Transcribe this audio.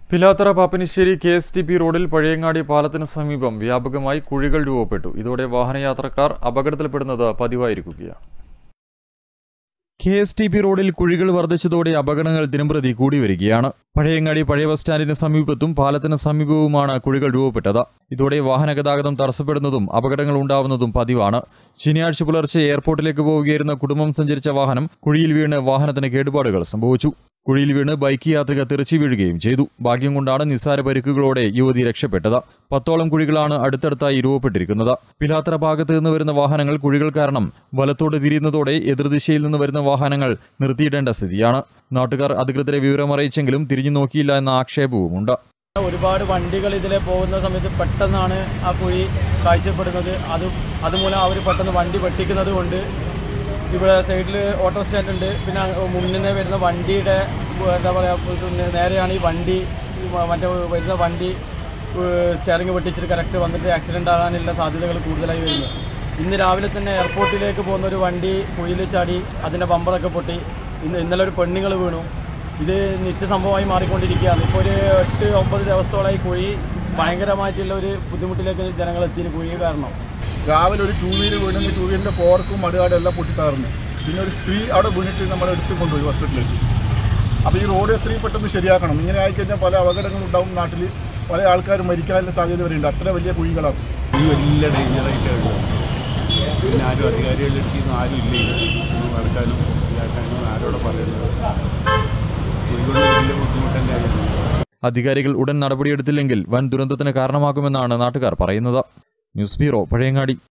Pilathara Pappinisseri KSTP റോഡിൽ പഴയങ്ങാടി പാലത്തിന് സമീപം വ്യാപകമായി കുഴികൾ രൂപപ്പെട്ടു. ഇതോടെ വാഹനയാത്രക്കാർ അപകടത്തിൽപ്പെടുന്നത് പതിവായിരിക്കുകയാണ്. KSTP റോഡിൽ കുഴികൾ വർദ്ധിച്ചതോടെ അപകടങ്ങൾ ദിനംപ്രതി കൂടി വരികയാണ്. പഴയങ്ങാടി പഴയ ബസ് സ്റ്റാൻഡിന് സമീപത്തും പാലത്തിന് സമീപവുമാണ് കുഴികൾ രൂപപ്പെട്ടത്. ഇതോടെ വാഹന ഗതാഗതം തടസ്സപ്പെടുന്നതും അപകടങ്ങൾ ഉണ്ടാവുന്നതും പതിവാണ്. ശനിയാഴ്ച പുലർച്ചെ എയർപോർട്ടിലേക്ക് പോവുകയായിരുന്ന കുടുംബം സഞ്ചരിച്ച വാഹനം കുഴിയിൽ വീണ് വാഹനത്തിന് കേടുപാടുകൾ സംഭവിച്ചു. കുഴിയിൽ വീണ് ബൈക്ക് യാത്രിക തെറിച്ചു വീഴുകയും ചെയ്തു. ഭാഗ്യം കൊണ്ടാണ് നിസ്സാര പരിക്കുകളോടെ യുവതി രക്ഷപ്പെട്ടത്. 10ഓളം കുഴികളാണ് അടുത്തടുത്തായി രൂപപ്പെട്ടിരിക്കുന്നത്. പിലാത്തറ ഭാഗത്ത് നിന്ന് വരുന്ന വാഹനങ്ങൾ കുഴികൾ കാരണം വലത്തോട് തിരിയുന്നതോടെ എതിർദിശയിൽ നിന്ന് വരുന്ന വാഹനങ്ങൾ നിർത്തിയിടേണ്ട സ്ഥിതിയാണ്. നാട്ടുകാർ അധികൃതരെ വിവരമറിയിച്ചെങ്കിലും തിരിഞ്ഞു നോക്കിയില്ല എന്ന ആക്ഷേപവുമുണ്ട്. ഒരുപാട് വണ്ടികൾ ഇതിലെ പോകുന്ന സമയത്ത് പെട്ടെന്നാണ് ആ കുഴി കാഴ്ചപ്പെടുന്നത്. അതുമൂലം അവർ പെട്ടെന്ന് വണ്ടി വെട്ടിക്കുന്നത് കൊണ്ട് ഇവിടെ സൈഡിൽ ഓട്ടോ സ്റ്റാൻഡ് ഉണ്ട്. പിന്നെ മുന്നിൽ നിന്ന് വരുന്ന വണ്ടിയുടെ എന്താ പറയുക, നേരെയാണ് ഈ വണ്ടി മറ്റേ വരുന്ന വണ്ടി സ്റ്റിയറിംഗ് വെട്ടിച്ചിട്ട് കറക്റ്റ് വന്നിട്ട് ആക്സിഡൻ്റ് ആകാനുള്ള സാധ്യതകൾ കൂടുതലായി വരുന്നു. ഇന്ന് രാവിലെ തന്നെ എയർപോർട്ടിലേക്ക് പോകുന്ന ഒരു വണ്ടി കുഴിയിൽ ചാടി അതിൻ്റെ ബമ്പറൊക്കെ പൊട്ടി. ഇന്നലെ ഒരു പെണ്ണുങ്ങൾ വീണു. ഇത് നിത്യസംഭവമായി മാറിക്കൊണ്ടിരിക്കുകയാണ്. ഇപ്പോൾ ഒരു 8-9 ദിവസത്തോളമായി കുഴി ഭയങ്കരമായിട്ടുള്ള ഒരു ബുദ്ധിമുട്ടിലേക്ക് ജനങ്ങൾ എത്തിയിട്ട് കുഴി കാരണം. രാവിലെ ഒരു 2 വീലർ വീണെങ്കിൽ 2 വീലറിൻ്റെ ഫോർക്കും മടുകാടും എല്ലാം പൊട്ടിത്തകർന്നു. പിന്നെ ഒരു സ്ത്രീ അവിടെ വീണിട്ട് നമ്മളെ എടുത്ത് കൊണ്ടുപോയി ഹോസ്പിറ്റലിലേക്ക്. അപ്പോൾ ഈ റോഡ് എത്രയും പെട്ടെന്ന് ശരിയാക്കണം. ഇങ്ങനെ ആയിക്കഴിഞ്ഞാൽ പല അപകടങ്ങളുണ്ടാവും. നാട്ടിൽ പല ആൾക്കാരും മരിക്കാനുള്ള സാധ്യത വരെയുണ്ട്. അത്ര വലിയ കുഴികളാണ്. ഈ വലിയ ഡേഞ്ചറായിട്ടാണ്. പിന്നെ ആരും അധികാരികളുടെ അടുത്തൊന്നും ആരും ഇല്ല നടക്കാനും ഇതാക്കാനും ആരോടെ പറയുന്നത്. വലിയ ബുദ്ധിമുട്ടല്ലേ. അധികാരികൾ ഉടൻ നടപടിയെടുത്തില്ലെങ്കിൽ വൻ ദുരന്തത്തിന് കാരണമാകുമെന്നാണ് നാട്ടുകാർ പറയുന്നത്. News bureau, Pazhayangadi.